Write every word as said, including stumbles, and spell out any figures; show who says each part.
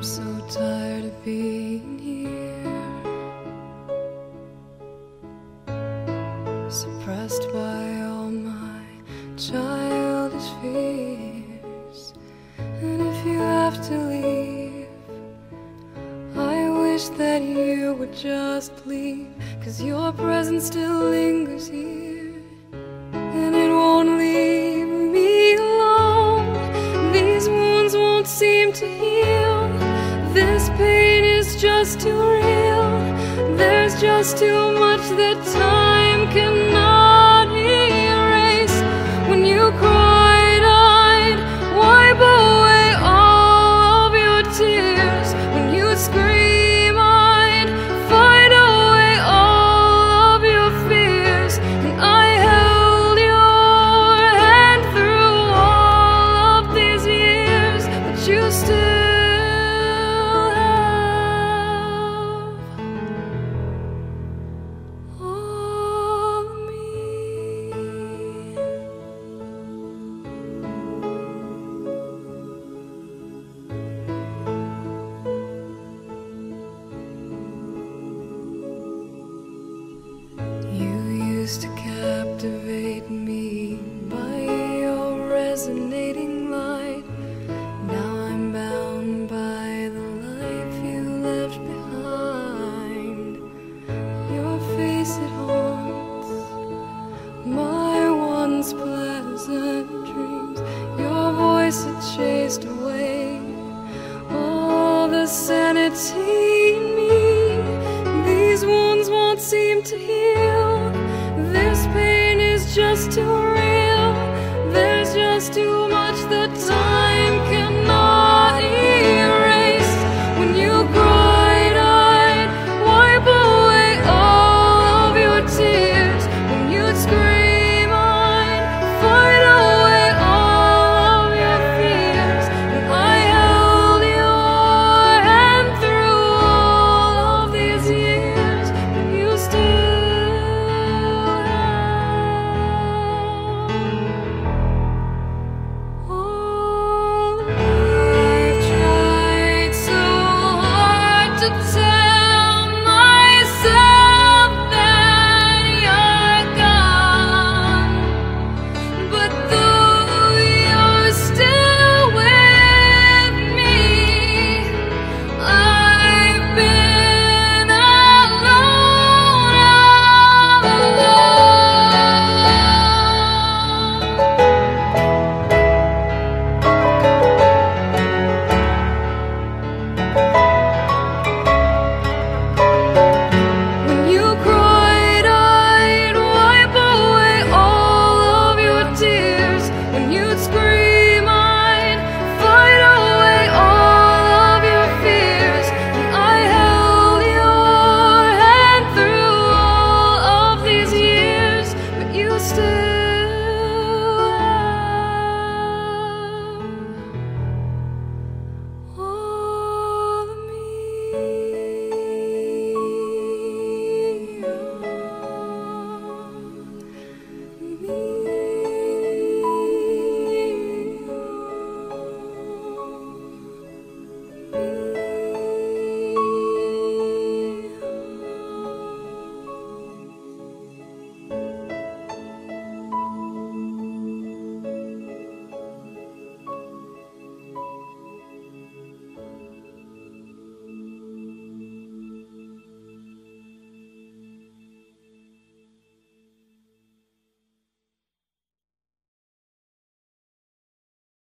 Speaker 1: so tired of being here, suppressed by all my childish fears. And if you have to leave, I wish that you would just leave, 'cause your presence still lingers here, and it won't leave me alone. These wounds won't seem to heal. This pain is just too real. There's just too much that time cannot erase. When you cried, I'd wipe away all of your tears. When you scream, I'd fight away all of your fears. And I held your hand through all of these years, but you still to captivate me by your resonating light. Now I'm bound by the life you left behind. Your face, it haunts my once pleasant dreams. Your voice, it chased away all the sanity in me. These wounds won't seem to heal. This pain is just too real. There's just too much